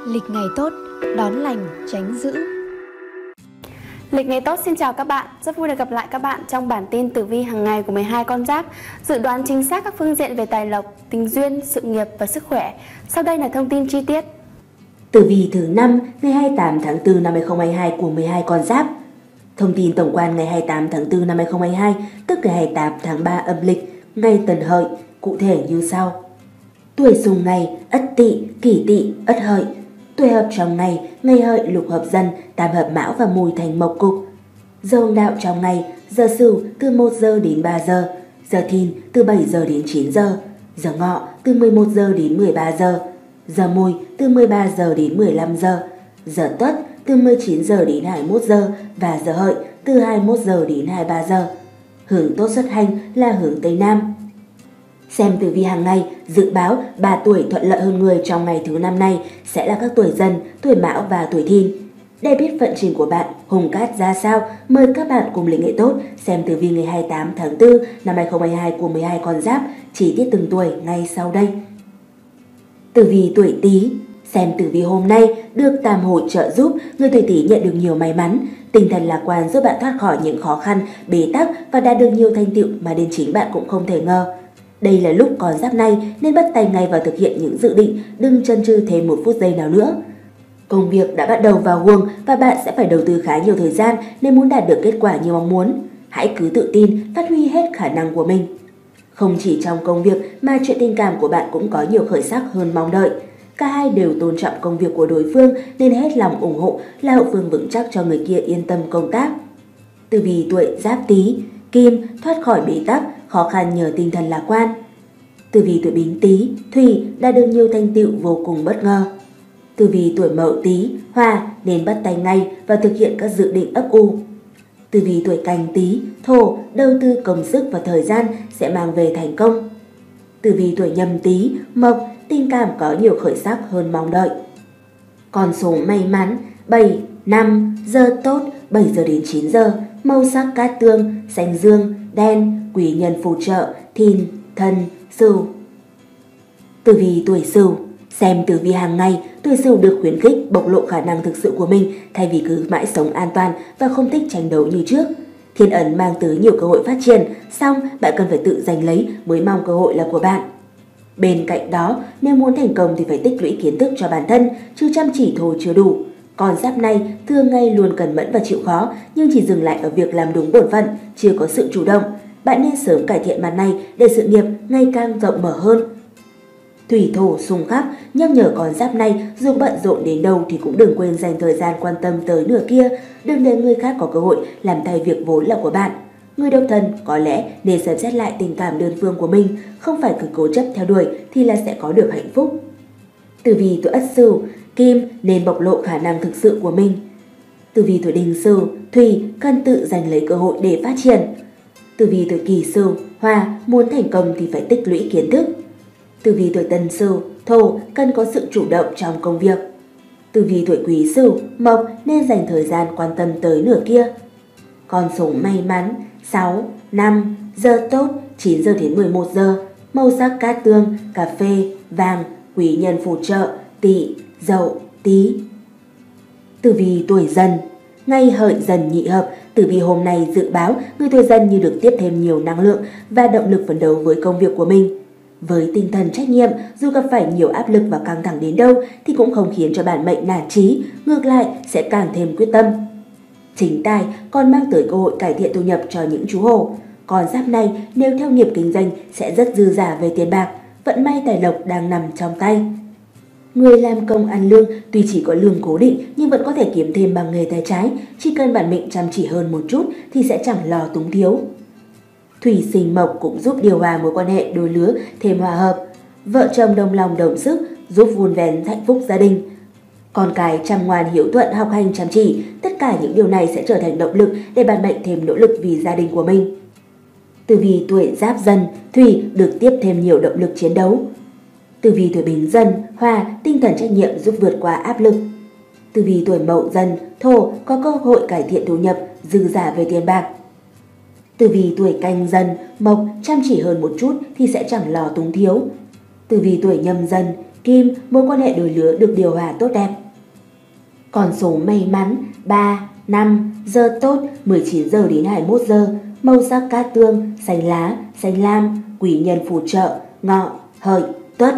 Lịch ngày tốt, đón lành, tránh dữ. Lịch ngày tốt xin chào các bạn, rất vui được gặp lại các bạn trong bản tin tử vi hàng ngày của 12 con giáp, dự đoán chính xác các phương diện về tài lộc, tình duyên, sự nghiệp và sức khỏe. Sau đây là thông tin chi tiết. Tử vi thứ 5 ngày 28 tháng 4 năm 2022 của 12 con giáp. Thông tin tổng quan ngày 28 tháng 4 năm 2022, tức ngày 28 tháng 3 âm lịch, ngày Tân Hợi, cụ thể như sau. Tuổi xung ngày Ất Tỵ, Kỷ Tỵ, Ất Hợi. Tuổi hợp trong ngày Hợi lục hợp Dần, tam hợp Mão và Mùi thành Mộc Cục. Giờ hồng đạo trong ngày giờ Sửu từ 1 giờ đến 3 giờ, giờ Thìn từ 7 giờ đến 9 giờ, giờ Ngọ từ 11 giờ đến 13 giờ, giờ Mùi từ 13 giờ đến 15 giờ, giờ Tuất từ 19 giờ đến 21 giờ và giờ Hợi từ 21 giờ đến 23 giờ. Hướng tốt xuất hành là hướng Tây Nam. Xem tử vi hàng ngày, dự báo 3 tuổi thuận lợi hơn người trong ngày thứ 5 này sẽ là các tuổi Dần, tuổi Mão và tuổi Thìn. Để biết vận trình của bạn hùng cát ra sao, mời các bạn cùng lịch nghệ tốt xem tử vi ngày 28 tháng 4 năm 2022 của 12 con giáp, chi tiết từng tuổi ngay sau đây. Tử vi tuổi Tý. Xem tử vi hôm nay được tam hội trợ giúp, người tuổi Tý nhận được nhiều may mắn, tinh thần lạc quan giúp bạn thoát khỏi những khó khăn, bế tắc và đạt được nhiều thành tựu mà đến chính bạn cũng không thể ngờ. Đây là lúc con giáp này nên bắt tay ngay vào thực hiện những dự định, đừng chần chừ thêm một phút giây nào nữa. Công việc đã bắt đầu vào guồng và bạn sẽ phải đầu tư khá nhiều thời gian nên muốn đạt được kết quả như mong muốn. Hãy cứ tự tin, phát huy hết khả năng của mình. Không chỉ trong công việc mà chuyện tình cảm của bạn cũng có nhiều khởi sắc hơn mong đợi. Cả hai đều tôn trọng công việc của đối phương nên hết lòng ủng hộ, là hậu phương vững chắc cho người kia yên tâm công tác. Tử vi tuổi Giáp Tý. Kim thoát khỏi bế tắc, khó khăn nhờ tinh thần lạc quan. Tử vi tuổi Bính Tý. Thủy đạt được nhiều thành tựu vô cùng bất ngờ. Tử vi tuổi Mậu Tý. Hỏa nên bắt tay ngay và thực hiện các dự định ấp ủ. Tử vi tuổi Canh Tý. Thổ đầu tư công sức và thời gian sẽ mang về thành công. Tử vi tuổi Nhâm Tý. Mộc tình cảm có nhiều khởi sắc hơn mong đợi. Con số may mắn 7, 5, giờ tốt 7 giờ đến 9 giờ, màu sắc cát tương, xanh dương, đen, quý nhân phù trợ, Thìn, Thân, Sửu. Tử vi tuổi Sửu. Xem tử vi hàng ngày, tuổi Sửu được khuyến khích bộc lộ khả năng thực sự của mình thay vì cứ mãi sống an toàn và không thích tranh đấu như trước. Thiên ấn mang tới nhiều cơ hội phát triển, song bạn cần phải tự giành lấy mới mong cơ hội là của bạn. Bên cạnh đó, nếu muốn thành công thì phải tích lũy kiến thức cho bản thân, chứ chăm chỉ thôi chưa đủ. Con giáp này thường ngày luôn cẩn mẫn và chịu khó, nhưng chỉ dừng lại ở việc làm đúng bổn phận, chưa có sự chủ động. Bạn nên sớm cải thiện mặt này để sự nghiệp ngày càng rộng mở hơn. Thủy thổ xung khắc nhắc nhở con giáp này dù bận rộn đến đâu thì cũng đừng quên dành thời gian quan tâm tới nửa kia, đừng để người khác có cơ hội làm thay việc vốn là của bạn. Người độc thân có lẽ nên xem xét lại tình cảm đơn phương của mình, không phải cứ cố chấp theo đuổi thì là sẽ có được hạnh phúc. Tử vi tuổi Ất Sửu. Kim nên bộc lộ khả năng thực sự của mình. Tử vi tuổi Đinh Sửu. Thủy cần tự giành lấy cơ hội để phát triển. Tử vi tuổi Kỷ Sửu. Hỏa muốn thành công thì phải tích lũy kiến thức. Tử vi tuổi Tân Sửu. Thổ cần có sự chủ động trong công việc. Tử vi tuổi Quý Sửu. Mộc nên dành thời gian quan tâm tới nửa kia. Con số may mắn 6, 5, giờ tốt 9 giờ đến 11 giờ, màu sắc cát tương, cà phê, vàng, quý nhân phù trợ, Tỵ, Dậu, Tý. Tử vi tuổi Dần. Ngày Hợi Dần nhị hợp, tử vi hôm nay dự báo người tuổi Dần như được tiếp thêm nhiều năng lượng và động lực phấn đấu với công việc của mình. Với tinh thần trách nhiệm, dù gặp phải nhiều áp lực và căng thẳng đến đâu thì cũng không khiến cho bản mệnh nản chí, ngược lại sẽ càng thêm quyết tâm. Chính tài còn mang tới cơ hội cải thiện thu nhập cho những chú hổ. Con giáp này nếu theo nghiệp kinh doanh sẽ rất dư giả về tiền bạc, vận may tài lộc đang nằm trong tay. Người làm công ăn lương tuy chỉ có lương cố định nhưng vẫn có thể kiếm thêm bằng nghề tay trái, chỉ cần bản mệnh chăm chỉ hơn một chút thì sẽ chẳng lo túng thiếu. Thủy sinh mộc cũng giúp điều hòa mối quan hệ đôi lứa thêm hòa hợp. Vợ chồng đồng lòng đồng sức giúp vun vén hạnh phúc gia đình. Con cái chăm ngoan hiếu thuận, học hành chăm chỉ, tất cả những điều này sẽ trở thành động lực để bản mệnh thêm nỗ lực vì gia đình của mình. Tử vi tuổi Giáp Dần. Thủy được tiếp thêm nhiều động lực chiến đấu. Tử vi tuổi Bính Dần. Hỏa tinh thần trách nhiệm giúp vượt qua áp lực. Tử vi tuổi Mậu Dần. Thổ có cơ hội cải thiện thu nhập, dư giả về tiền bạc. Tử vi tuổi Canh Dần. Mộc chăm chỉ hơn một chút thì sẽ chẳng lo túng thiếu. Tử vi tuổi Nhâm Dần. Kim, mối quan hệ đôi lứa được điều hòa tốt đẹp. Con số may mắn 3, 5, giờ tốt 19 giờ đến 21 giờ, màu sắc cát tương, xanh lá, xanh lam, quý nhân phù trợ, Ngọ, Hợi, Tuất.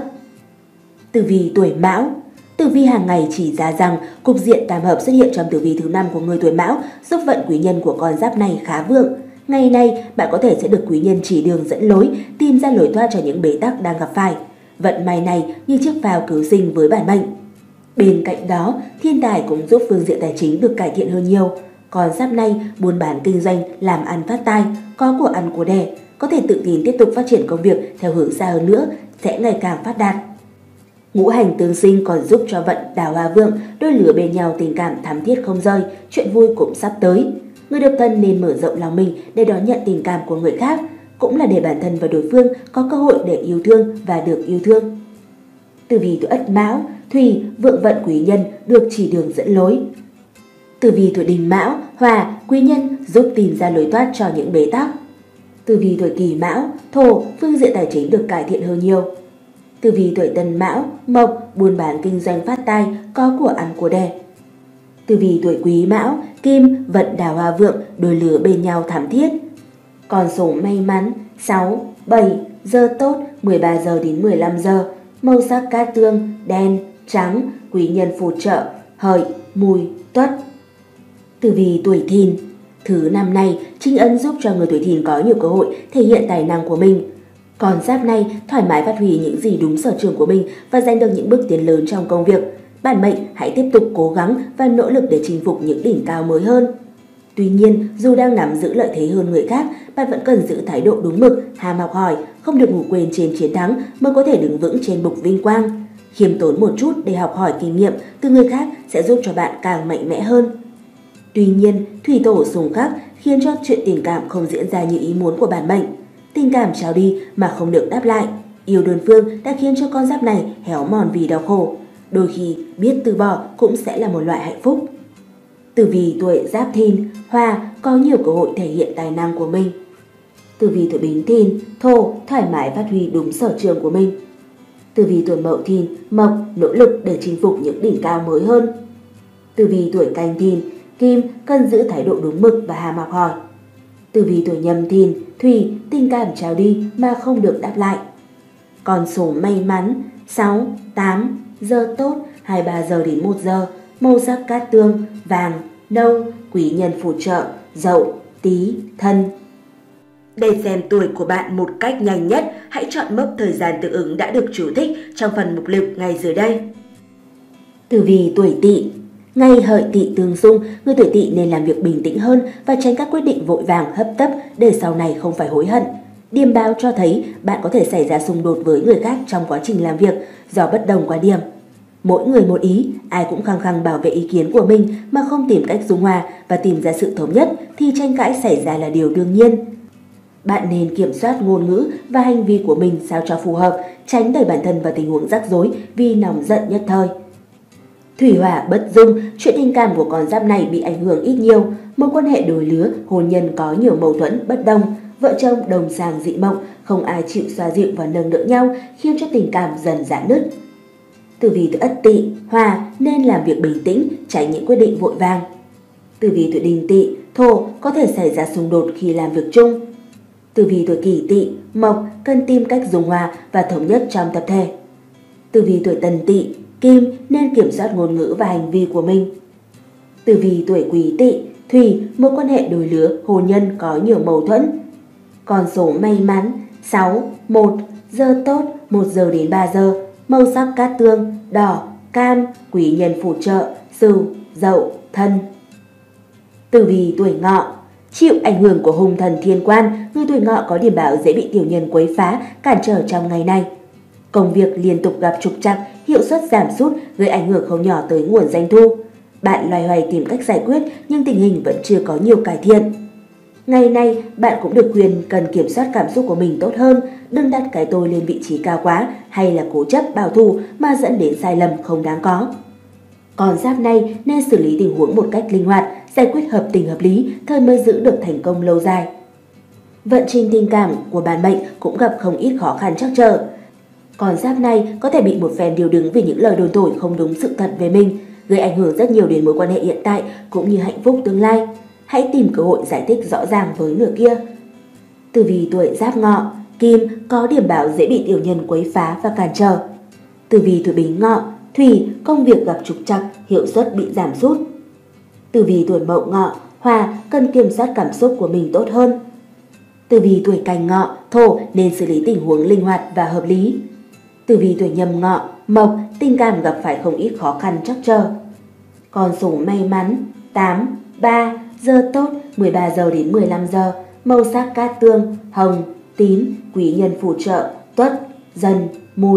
Tử vi tuổi Mão. Tử vi hàng ngày chỉ ra rằng cục diện tam hợp xuất hiện trong tử vi thứ 5 của người tuổi Mão giúp vận quý nhân của con giáp này khá vượng. Ngày nay, bạn có thể sẽ được quý nhân chỉ đường dẫn lối, tìm ra lối thoát cho những bế tắc đang gặp phải. Vận may này như chiếc phao cứu sinh với bản mệnh. Bên cạnh đó, thiên tài cũng giúp phương diện tài chính được cải thiện hơn nhiều. Con giáp này buôn bán kinh doanh, làm ăn phát tài, có của ăn của đẻ, có thể tự tin tiếp tục phát triển công việc theo hướng xa hơn nữa, sẽ ngày càng phát đạt. Ngũ hành tương sinh còn giúp cho vận đào hoa vượng, đôi lứa bên nhau tình cảm thắm thiết không rời, chuyện vui cũng sắp tới. Người độc thân nên mở rộng lòng mình để đón nhận tình cảm của người khác, cũng là để bản thân và đối phương có cơ hội để yêu thương và được yêu thương. Tử vi tuổi Ất Mão, Thủy, vượng vận quý nhân được chỉ đường dẫn lối. Tử vi tuổi Đinh Mão, Hỏa, quý nhân giúp tìm ra lối thoát cho những bế tắc. Tử vi tuổi Kỷ Mão, Thổ, phương diện tài chính được cải thiện hơn nhiều. Tử vi tuổi Tân Mão, Mộc, buôn bán kinh doanh phát tài, có của ăn của đẻ. Tử vi tuổi Quý Mão, Kim, vận đào hoa vượng, đôi lứa bên nhau thắm thiết. Con số may mắn 6, 7, giờ tốt 13 giờ đến 15 giờ, màu sắc cát tương, đen, trắng, quý nhân phù trợ, Hợi, Mùi, Tuất. Tử vi tuổi Thìn. Thứ năm này, chính ấn giúp cho người tuổi Thìn có nhiều cơ hội thể hiện tài năng của mình. Con giáp này thoải mái phát huy những gì đúng sở trường của mình và giành được những bước tiến lớn trong công việc. Bản mệnh hãy tiếp tục cố gắng và nỗ lực để chinh phục những đỉnh cao mới hơn. Tuy nhiên, dù đang nắm giữ lợi thế hơn người khác, bạn vẫn cần giữ thái độ đúng mực, ham học hỏi, không được ngủ quên trên chiến thắng mới có thể đứng vững trên bục vinh quang. Khiêm tốn một chút để học hỏi kinh nghiệm từ người khác sẽ giúp cho bạn càng mạnh mẽ hơn. Tuy nhiên, thủy tổ xung khắc khiến cho chuyện tình cảm không diễn ra như ý muốn của bản mệnh. Tình cảm trao đi mà không được đáp lại. Yêu đơn phương đã khiến cho con giáp này héo mòn vì đau khổ. Đôi khi biết từ bỏ cũng sẽ là một loại hạnh phúc. Tử vi tuổi Giáp Thìn, Hỏa, có nhiều cơ hội thể hiện tài năng của mình. Tử vi tuổi Bính Thìn, Thổ, thoải mái phát huy đúng sở trường của mình. Tử vi tuổi Mậu Thìn, Mộc, nỗ lực để chinh phục những đỉnh cao mới hơn. Tử vi tuổi Canh Thìn, Kim, cần giữ thái độ đúng mực và ham học hỏi. Tử vi tuổi Nhâm Thìn, Thủy, tình cảm trao đi mà không được đáp lại. Con số may mắn 6, 8, giờ tốt 23 giờ đến 1 giờ, màu sắc cát tương, vàng, nâu, quý nhân phù trợ, Dậu, Tý, Thân. Để xem tuổi của bạn một cách nhanh nhất, hãy chọn mốc thời gian tương ứng đã được chú thích trong phần mục lục ngay dưới đây. Tử vi tuổi Tỵ. Ngày Hợi Tỵ tương xung, người tuổi Tỵ nên làm việc bình tĩnh hơn và tránh các quyết định vội vàng hấp tấp để sau này không phải hối hận. Điềm báo cho thấy bạn có thể xảy ra xung đột với người khác trong quá trình làm việc do bất đồng quan điểm. Mỗi người một ý, ai cũng khăng khăng bảo vệ ý kiến của mình mà không tìm cách dung hòa và tìm ra sự thống nhất thì tranh cãi xảy ra là điều đương nhiên. Bạn nên kiểm soát ngôn ngữ và hành vi của mình sao cho phù hợp, tránh đẩy bản thân vào tình huống rắc rối vì nóng giận nhất thời. Thủy hỏa bất dung, chuyện tình cảm của con giáp này bị ảnh hưởng ít nhiều, mối quan hệ đôi lứa, hôn nhân có nhiều mâu thuẫn bất đồng, vợ chồng đồng sàng dị mộng, không ai chịu xoa dịu và nâng đỡ nhau, khiến cho tình cảm dần rạn nứt. Tử vi tuổi Ất Tỵ, Hỏa, nên làm việc bình tĩnh, tránh những quyết định vội vàng. Tử vi tuổi Đinh Tỵ, Thổ, có thể xảy ra xung đột khi làm việc chung. Tử vi tuổi Kỷ Tỵ, Mộc, cần tìm cách dung hòa và thống nhất trong tập thể. Tử vi tuổi Tân Tỵ, Kim, nên kiểm soát ngôn ngữ và hành vi của mình. Tử vi tuổi Quý Tỵ, Thủy, mối quan hệ đôi lứa, hôn nhân có nhiều mâu thuẫn. Con số may mắn 6, 1, giờ tốt 1 giờ đến 3 giờ, màu sắc cát tương, đỏ, cam, quý nhân phù trợ, Sửu, Dậu, Thân. Tử vi tuổi Ngọ. Chịu ảnh hưởng của hung thần thiên quan, người tuổi Ngọ có điểm báo dễ bị tiểu nhân quấy phá, cản trở trong ngày này. Công việc liên tục gặp trục trặc, hiệu suất giảm sút, gây ảnh hưởng không nhỏ tới nguồn doanh thu. Bạn loay hoay tìm cách giải quyết nhưng tình hình vẫn chưa có nhiều cải thiện. Ngày nay, bạn cũng được khuyên cần kiểm soát cảm xúc của mình tốt hơn, đừng đặt cái tôi lên vị trí cao quá hay là cố chấp bảo thủ mà dẫn đến sai lầm không đáng có. Con giáp này nên xử lý tình huống một cách linh hoạt, giải quyết hợp tình hợp lý, thời mới giữ được thành công lâu dài. Vận trình tình cảm của bản mệnh cũng gặp không ít khó khăn trắc trở. Con giáp này có thể bị một phen điều đứng vì những lời đồn thổi không đúng sự thật về mình, gây ảnh hưởng rất nhiều đến mối quan hệ hiện tại cũng như hạnh phúc tương lai. Hãy tìm cơ hội giải thích rõ ràng với nửa kia. Tử vi tuổi Giáp Ngọ, Kim có điểm báo dễ bị tiểu nhân quấy phá và cản trở. Tử vi tuổi Bính Ngọ, Thủy công việc gặp trục trặc, hiệu suất bị giảm sút. Tử vi tuổi Mậu Ngọ, Hỏa cần kiểm soát cảm xúc của mình tốt hơn. Tử vi tuổi Canh Ngọ, Thổ nên xử lý tình huống linh hoạt và hợp lý. Tử vi tuổi Nhâm Ngọ, Mộc tình cảm gặp phải không ít khó khăn trắc trở. Con số may mắn 8, 3, giờ tốt 13 giờ đến 15 giờ, màu sắc cát tương, hồng, tím, quý nhân phù trợ, Tuất, Dần, Mùi.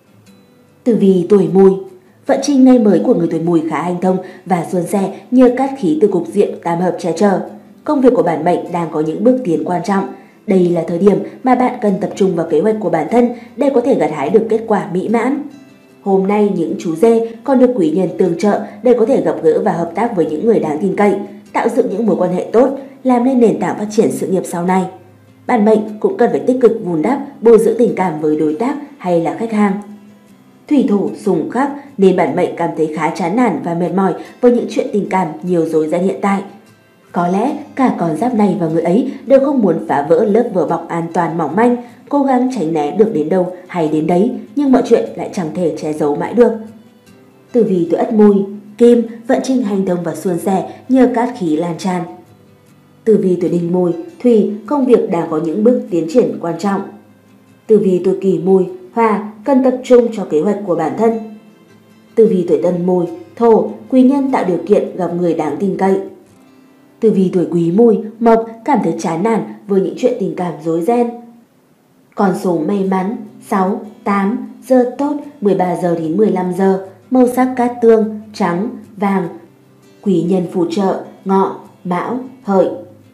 Tử vi tuổi Mùi, vận trình ngày mới của người tuổi Mùi khá hanh thông và suôn sẻ nhờ cát khí từ cục diện tam hợp che chở. Công việc của bản mệnh đang có những bước tiến quan trọng. Đây là thời điểm mà bạn cần tập trung vào kế hoạch của bản thân để có thể gặt hái được kết quả mỹ mãn. Hôm nay những chú dê còn được quý nhân tương trợ để có thể gặp gỡ và hợp tác với những người đáng tin cậy, tạo dựng những mối quan hệ tốt, làm nên nền tảng phát triển sự nghiệp sau này. Bản mệnh cũng cần phải tích cực vun đắp, bồi dưỡng tình cảm với đối tác hay là khách hàng. Thủy thổ xung khắc nên bản mệnh cảm thấy khá chán nản và mệt mỏi với những chuyện tình cảm nhiều rối ren hiện tại. Có lẽ cả con giáp này và người ấy đều không muốn phá vỡ lớp vỏ bọc an toàn mỏng manh, cố gắng tránh né được đến đâu hay đến đấy, nhưng mọi chuyện lại chẳng thể che giấu mãi được. Tử vi tuổi Ất Mùi, Kim vận trình hành thông và suôn sẻ nhờ cát khí lan tràn. Tử vi tuổi Đinh Mùi, Thủy công việc đang có những bước tiến triển quan trọng. Tử vi tuổi Kỷ Mùi, Hỏa cần tập trung cho kế hoạch của bản thân. Tử vi tuổi Tân Mùi, Thổ quý nhân tạo điều kiện gặp người đáng tin cậy. Tử vi tuổi Quý Mùi, Mộc cảm thấy chán nản với những chuyện tình cảm rối ren. Con số may mắn 6, 8, giờ tốt 13 giờ đến 15 giờ, màu sắc cát tương, trắng, vàng, quý nhân phù trợ, Ngọ, Mão, Hợi.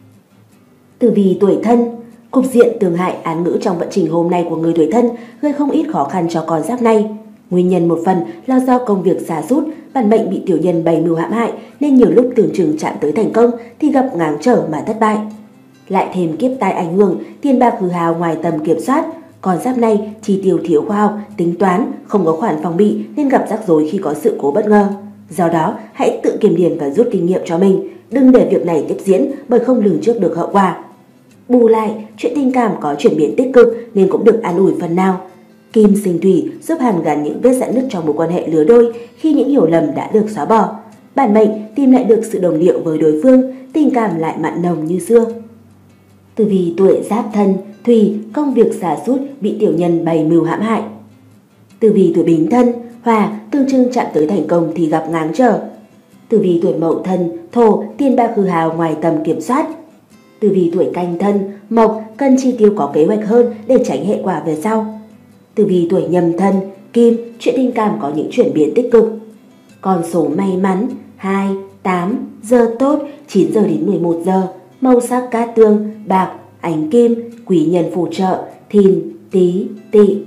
Tử vi tuổi Thân, cục diện tường hại án ngữ trong vận trình hôm nay của người tuổi Thân gây không ít khó khăn cho con giáp này. Nguyên nhân một phần là do công việc sa sút, bản mệnh bị tiểu nhân bày mưu hãm hại nên nhiều lúc tưởng chừng chạm tới thành công thì gặp ngáng trở mà thất bại. Lại thêm kiếp tai ảnh hưởng, tiền bạc hư hao ngoài tầm kiểm soát, con giáp này chi tiêu thiếu khoa học, tính toán, không có khoản phòng bị nên gặp rắc rối khi có sự cố bất ngờ. Do đó, hãy tự kiểm điểm và rút kinh nghiệm cho mình, đừng để việc này tiếp diễn bởi không lường trước được hậu quả. Bù lại, chuyện tình cảm có chuyển biến tích cực nên cũng được an ủi phần nào. Kim sinh thủy giúp hàn gắn những vết rạn nứt trong mối quan hệ lứa đôi khi những hiểu lầm đã được xóa bỏ. Bản mệnh tìm lại được sự đồng điệu với đối phương, tình cảm lại mặn nồng như xưa. Tử vi tuổi Giáp Thân, Thủy công việc sa sút bị tiểu nhân bày mưu hãm hại. Tử vi tuổi Bính Thân, Hỏa tương trưng chạm tới thành công thì gặp ngáng trở. Tử vi tuổi Mậu Thân, Thổ tiền bạc hư hao ngoài tầm kiểm soát. Tử vi tuổi Canh Thân, Mộc cần chi tiêu có kế hoạch hơn để tránh hệ quả về sau. Tử vi tuổi Nhâm Thân, Kim chuyện tình cảm có những chuyển biến tích cực. Con số may mắn 2, 8, giờ tốt 9 giờ đến 11 giờ, màu sắc cát tương, bạc, ánh kim, quý nhân phù trợ, Thìn, Tý, Tỵ.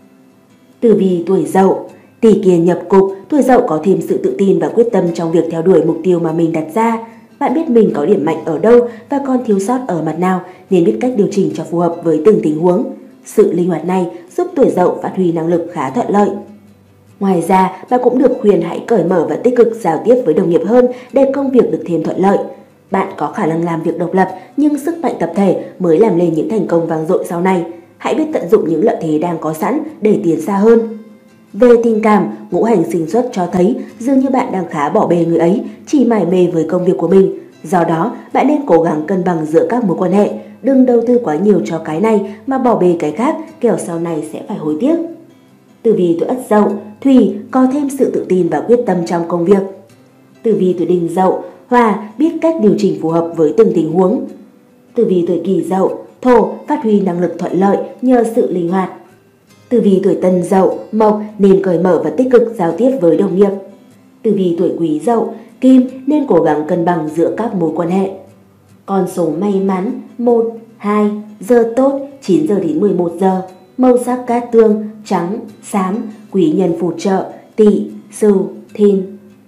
Tử vi tuổi Dậu, Tỷ Kiên nhập cục, tuổi Dậu có thêm sự tự tin và quyết tâm trong việc theo đuổi mục tiêu mà mình đặt ra. Bạn biết mình có điểm mạnh ở đâu và còn thiếu sót ở mặt nào nên biết cách điều chỉnh cho phù hợp với từng tình huống. Sự linh hoạt này giúp tuổi Dậu phát huy năng lực khá thuận lợi. Ngoài ra, bạn cũng được khuyên hãy cởi mở và tích cực giao tiếp với đồng nghiệp hơn để công việc được thêm thuận lợi. Bạn có khả năng làm việc độc lập nhưng sức mạnh tập thể mới làm nên những thành công vang dội sau này. Hãy biết tận dụng những lợi thế đang có sẵn để tiến xa hơn. Về tình cảm, ngũ hành sinh xuất cho thấy dường như bạn đang khá bỏ bê người ấy, chỉ mải mê với công việc của mình. Do đó, bạn nên cố gắng cân bằng giữa các mối quan hệ, đừng đầu tư quá nhiều cho cái này mà bỏ bê cái khác, kẻo sau này sẽ phải hối tiếc. Tử vi tuổi Ất Dậu, Thủy có thêm sự tự tin và quyết tâm trong công việc. Tử vi tuổi Đinh Dậu, Hỏa biết cách điều chỉnh phù hợp với từng tình huống. Tử vi tuổi Kỷ Dậu, Thổ phát huy năng lực thuận lợi nhờ sự linh hoạt. Tử vi tuổi Tân Dậu, Mộc nên cởi mở và tích cực giao tiếp với đồng nghiệp. Tử vi tuổi Quý Dậu, Kim nên cố gắng cân bằng giữa các mối quan hệ. Con số may mắn 1, 2, giờ tốt 9 giờ đến 11 giờ, màu sắc cát tương, trắng, xám, quý nhân phù trợ, Tỵ, Sửu, Thìn.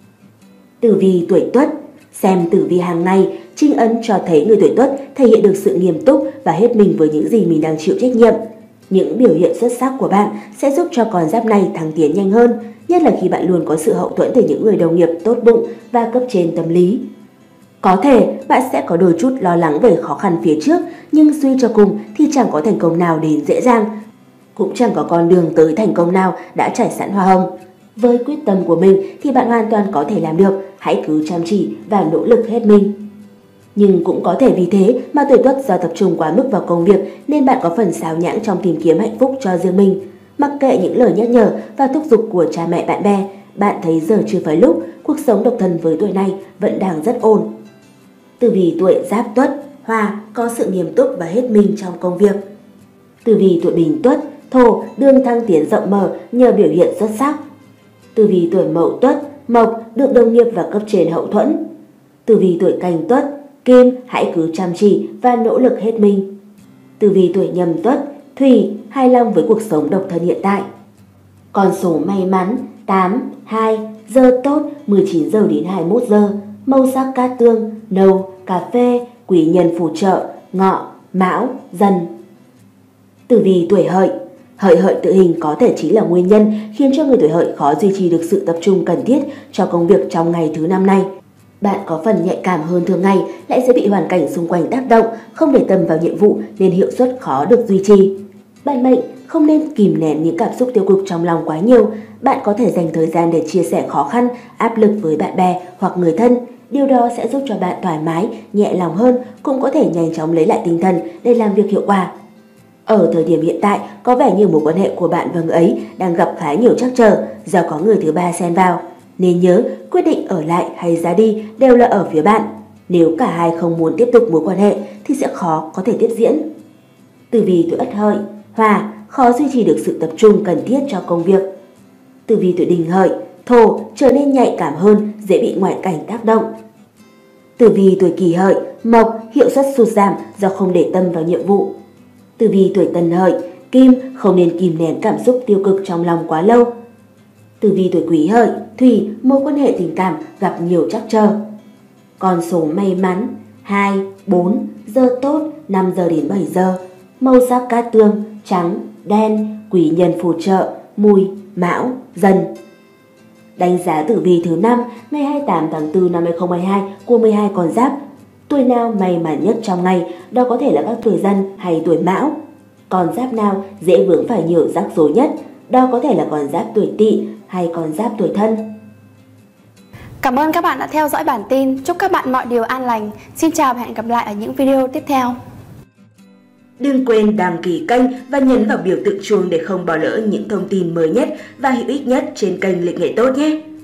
Tử vi tuổi Tuất, xem tử vi hàng ngày, Trinh ấn cho thấy người tuổi Tuất thể hiện được sự nghiêm túc và hết mình với những gì mình đang chịu trách nhiệm. Những biểu hiện xuất sắc của bạn sẽ giúp cho con giáp này thăng tiến nhanh hơn, nhất là khi bạn luôn có sự hậu thuẫn từ những người đồng nghiệp tốt bụng và cấp trên tâm lý. Có thể bạn sẽ có đôi chút lo lắng về khó khăn phía trước, nhưng suy cho cùng thì chẳng có thành công nào đến dễ dàng. Cũng chẳng có con đường tới thành công nào đã trải sẵn hoa hồng. Với quyết tâm của mình thì bạn hoàn toàn có thể làm được, hãy cứ chăm chỉ và nỗ lực hết mình. Nhưng cũng có thể vì thế mà tuổi Tuất do tập trung quá mức vào công việc nên bạn có phần xáo nhãng trong tìm kiếm hạnh phúc cho riêng mình. Mặc kệ những lời nhắc nhở và thúc giục của cha mẹ bạn bè, bạn thấy giờ chưa phải lúc, cuộc sống độc thân với tuổi này vẫn đang rất ổn. Tử vi tuổi Giáp Tuất, Hỏa có sự nghiêm túc và hết mình trong công việc. Tử vi tuổi Bính Tuất, Thổ đường thăng tiến rộng mở nhờ biểu hiện xuất sắc. Tử vi tuổi Mậu Tuất, Mộc được đồng nghiệp và cấp trên hậu thuẫn. Tử vi tuổi Canh Tuất, Kim hãy cứ chăm chỉ và nỗ lực hết mình. Tử vi tuổi Nhâm Tuất, Thủy hài lòng với cuộc sống độc thân hiện tại. Con số may mắn 8, 2, giờ tốt 19 giờ đến 21 giờ, màu sắc cát tương, nâu, cà phê, quý nhân phù trợ, Ngọ, Mão, Dần. Tử vi tuổi Hợi, Hợi tự hình có thể chính là nguyên nhân khiến cho người tuổi Hợi khó duy trì được sự tập trung cần thiết cho công việc trong ngày thứ năm này. Bạn có phần nhạy cảm hơn thường ngày, lại sẽ bị hoàn cảnh xung quanh tác động, không để tâm vào nhiệm vụ nên hiệu suất khó được duy trì. Bản mệnh không nên kìm nén những cảm xúc tiêu cực trong lòng quá nhiều. Bạn có thể dành thời gian để chia sẻ khó khăn, áp lực với bạn bè hoặc người thân. Điều đó sẽ giúp cho bạn thoải mái, nhẹ lòng hơn, cũng có thể nhanh chóng lấy lại tinh thần để làm việc hiệu quả. Ở thời điểm hiện tại, có vẻ như mối quan hệ của bạn và người ấy đang gặp khá nhiều trắc trở do có người thứ ba xen vào. Nên nhớ, quyết định ở lại hay ra đi đều là ở phía bạn. Nếu cả hai không muốn tiếp tục mối quan hệ thì sẽ khó có thể tiếp diễn. Tử vi tuổi Ất Hợi, Hỏa khó duy trì được sự tập trung cần thiết cho công việc. Tử vi tuổi Đinh Hợi, Thổ trở nên nhạy cảm hơn, dễ bị ngoại cảnh tác động. Tử vi tuổi Kỷ Hợi, Mộc hiệu suất sụt giảm do không để tâm vào nhiệm vụ. Tử vi tuổi Tân Hợi, Kim không nên kìm nén cảm xúc tiêu cực trong lòng quá lâu. Tử vi tuổi Quý Hợi, Thủy mối quan hệ tình cảm gặp nhiều trắc trở. Con số may mắn 2, 4, giờ tốt 5 giờ đến 7 giờ, màu sắc cát tương, trắng, đen, quý nhân phù trợ, Mùi, Mão, Dần. Đánh giá tử vi thứ 5 ngày 28 tháng 4 năm 2022 của 12 con giáp. Tuổi nào may mắn nhất trong ngày, đó có thể là các tuổi Dần hay tuổi Mão. Con giáp nào dễ vướng phải nhiều rắc rối nhất, đó có thể là con giáp tuổi Tỵ hay con giáp tuổi Thân. Cảm ơn các bạn đã theo dõi bản tin. Chúc các bạn mọi điều an lành. Xin chào và hẹn gặp lại ở những video tiếp theo. Đừng quên đăng ký kênh và nhấn vào biểu tượng chuông để không bỏ lỡ những thông tin mới nhất và hữu ích nhất trên kênh Lịch Nghệ Tốt nhé!